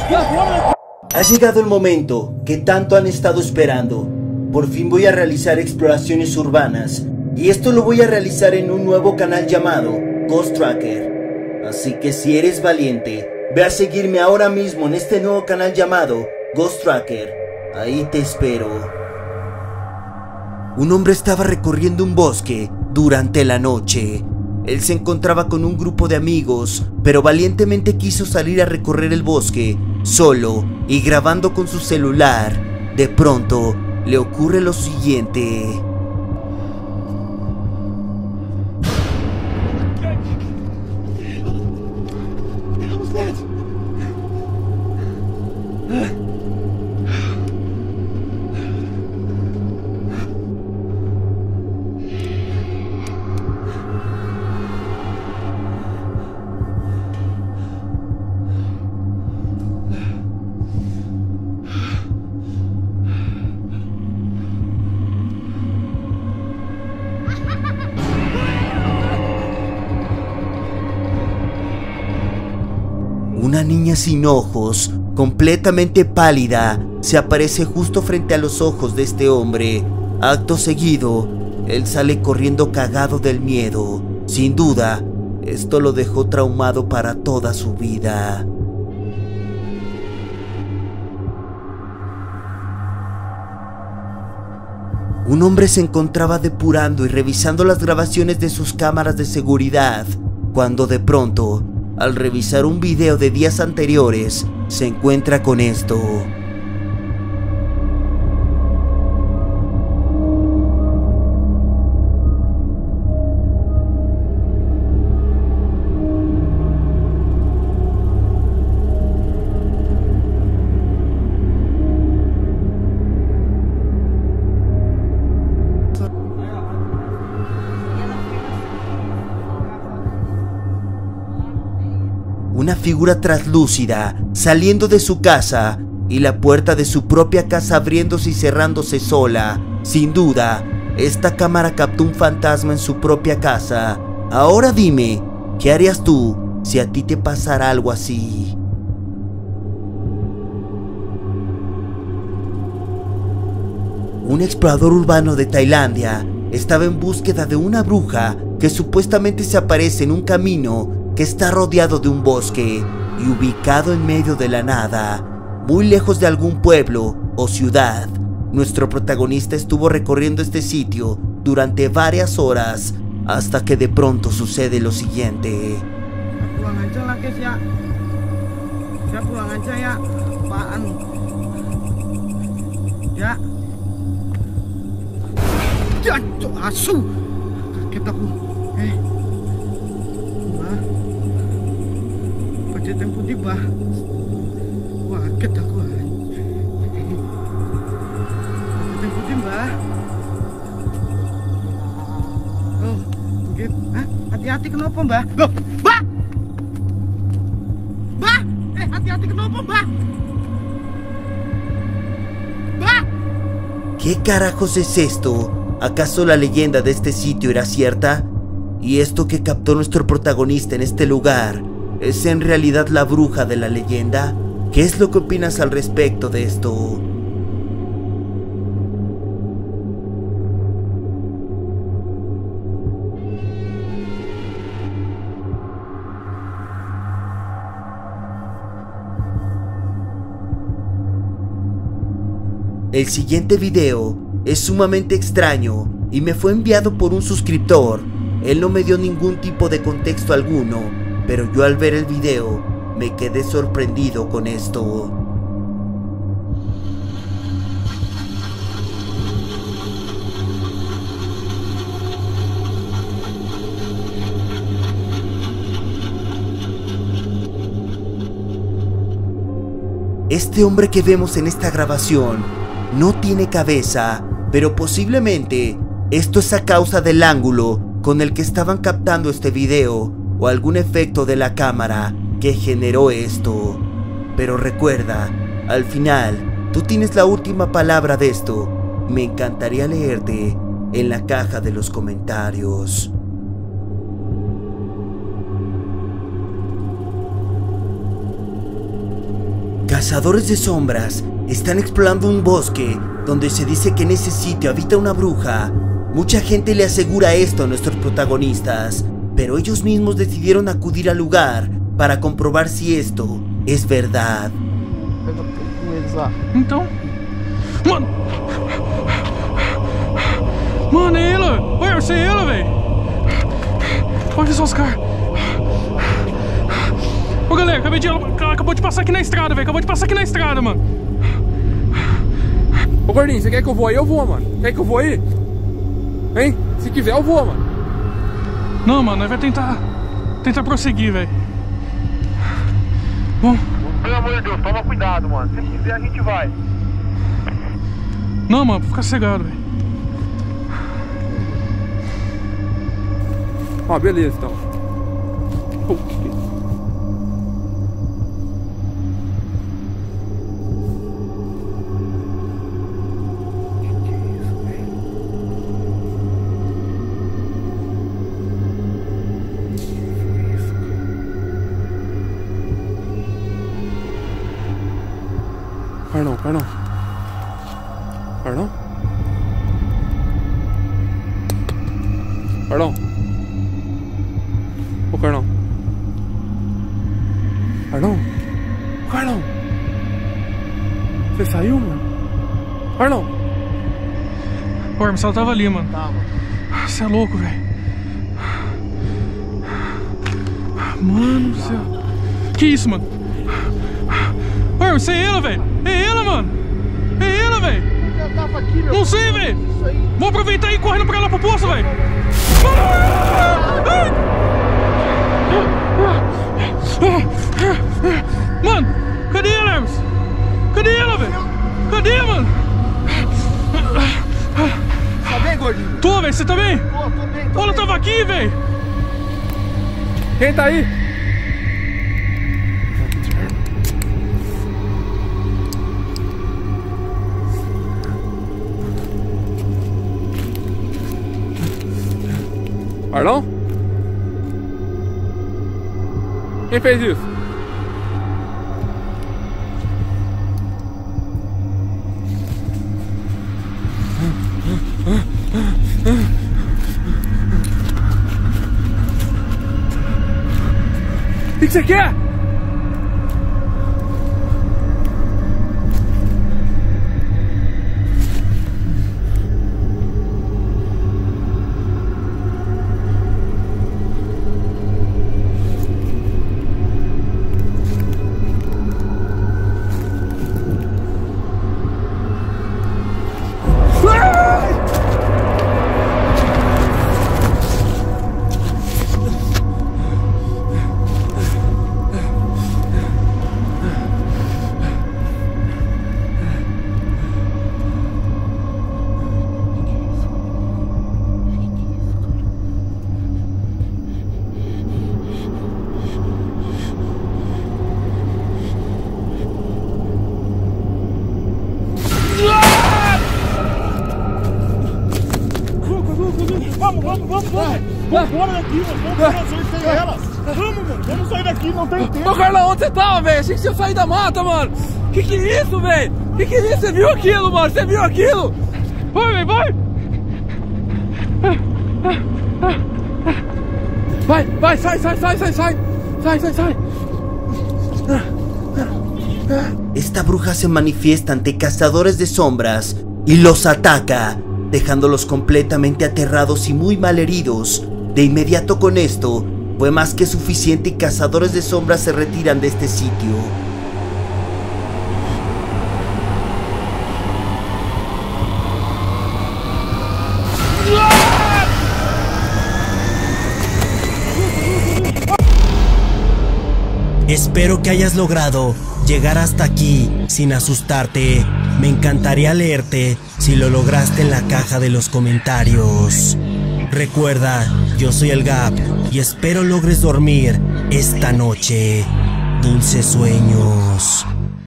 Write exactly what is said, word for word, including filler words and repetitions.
Ha llegado el momento que tanto han estado esperando. Por fin voy a realizar exploraciones urbanas. Y esto lo voy a realizar en un nuevo canal llamado Ghost Tracker. Así que si eres valiente, ve a seguirme ahora mismo en este nuevo canal llamado Ghost Tracker. Ahí te espero. Un hombre estaba recorriendo un bosque durante la noche. Él se encontraba con un grupo de amigos, pero valientemente quiso salir a recorrer el bosque solo y grabando con su celular. De pronto le ocurre lo siguiente. Una niña sin ojos, completamente pálida, se aparece justo frente a los ojos de este hombre. Acto seguido, él sale corriendo cagado del miedo. Sin duda, esto lo dejó traumado para toda su vida. Un hombre se encontraba depurando y revisando las grabaciones de sus cámaras de seguridad, cuando de pronto, al revisar un video de días anteriores, se encuentra con esto. Una figura traslúcida saliendo de su casa y la puerta de su propia casa abriéndose y cerrándose sola. Sin duda, esta cámara captó un fantasma en su propia casa. Ahora dime, ¿qué harías tú si a ti te pasara algo así? Un explorador urbano de Tailandia estaba en búsqueda de una bruja que supuestamente se aparece en un camino que está rodeado de un bosque y ubicado en medio de la nada, muy lejos de algún pueblo o ciudad. Nuestro protagonista estuvo recorriendo este sitio durante varias horas hasta que de pronto sucede lo siguiente. Pulang aja lah guys ya. Ya pulang aja ya. Apaan? Ya. Ya, asu. Kaget aku. Eh. Yang putih bah, wah kaget aku. Yang putih bah. Oh, mungkin. Ah, hati-hati kenapa mbah? Loh, mbah, mbah, eh hati-hati kenapa mbah? Mbah. ¿Qué carajos es esto? ¿Acaso la leyenda de este sitio era cierta? ¿Y esto que captó nuestro protagonista en este lugar es en realidad la bruja de la leyenda? ¿Qué es lo que opinas al respecto de esto? El siguiente video es sumamente extraño y me fue enviado por un suscriptor. Él no me dio ningún tipo de contexto alguno, pero yo al ver el video me quedé sorprendido con esto. Este hombre que vemos en esta grabación no tiene cabeza, pero posiblemente esto es a causa del ángulo con el que estaban captando este video o algún efecto de la cámara que generó esto. Pero recuerda, al final, tú tienes la última palabra de esto. Me encantaría leerte en la caja de los comentarios. Cazadores de sombras están explorando un bosque donde se dice que en ese sitio habita una bruja. Mucha gente le asegura esto a nuestros protagonistas, pero ellos mismos decidieron acudir al lugar para comprobar si esto es verdad. Então, mano, mano, é ela, ué, você é ela, velho. Olha só os caras. Ô galera, acabei de, ela acabou de passar aqui na estrada, velho, acabou de passar aqui na estrada, mano. Ô gordinho, você quer que eu vou aí? Eu vou, mano. Quer que eu vou aí? Hein? Se quiser eu vou, mano. Não, mano, nós vai tentar, tentar prosseguir, velho. Bom. Pelo amor de Deus, toma cuidado, mano. Se quiser a gente vai. Não, mano, fica cegado, velho. Ó, ah, beleza, então. Putz. Carlão, Carlão. Carlão? Carlão. Ô, Carlão. Carlão. Carlão. Você saiu, mano? Carlão. Pô, a Marcelo tava ali, mano. Tava. Você é louco, velho. Mano do céu. Que isso, mano? Ué, você é ela, velho. É ela, mano. É ela, velho. Eu tava aqui, meu. Não sei, velho. Vou aproveitar e ir correndo pra lá pro poço, velho. Mano, cadê ela, Hermes? Cadê ela, velho? Cadê, mano? Tá bem, gordinho? Tô, velho. Você tá bem? Tô, tô bem, tô Olha, ela bem. tava aqui, velho. Quem tá aí? Carlão? Quem fez isso? O que que você quer? Vamos, vamos, vamos, vamos. Vamos embora daqui, mano. Vamos embora, sem ela. Vamos, mano. Vamos sair daqui, não tem tempo. Ô, Carlão, onde você tava, velho? Achei que você ia sair da mata, mano. Que que é isso, velho? Que que é isso? Você viu aquilo, mano? Você viu aquilo? Vai, velho, vai. Vai, vai, sai, sai, sai, sai, sai. Sai, sai, sai. Esta bruja se manifiesta ante cazadores de sombras y los ataca, dejándolos completamente aterrados y muy malheridos. De inmediato con esto, fue más que suficiente y cazadores de sombras se retiran de este sitio. Espero que hayas logrado llegar hasta aquí sin asustarte. Me encantaría leerte si lo lograste en la caja de los comentarios. Recuerda, yo soy el Gap y espero logres dormir esta noche. Dulces sueños.